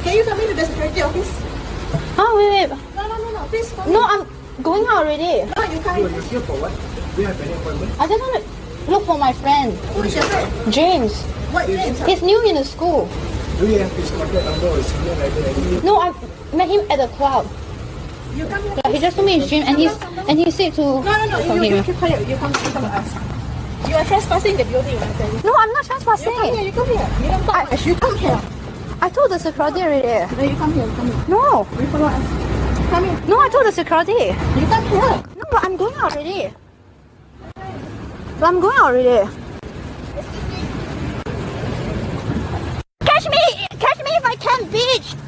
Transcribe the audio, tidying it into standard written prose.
Can you come into the security office? Oh, wait. No. Please come. No, I'm going out already. No, you can't. You're here for what? Do you have any appointment? I just want to look for my friend, Who is your friend? James. What James? He's new in the school. Do you have his contact number or senior library? No, I met him at the club. You come here. Like, he just told me his James, and he said to. No. You keep quiet. You come to us. You are trespassing the building. I tell you. No, I'm not trespassing. You come here. You don't talk much. You come here. I told the security already. No, you come here. Come here. No. You follow us. Come here. No, I told the security. You come here. No, but I'm going out already. But I'm going out already. Catch me if I can, bitch!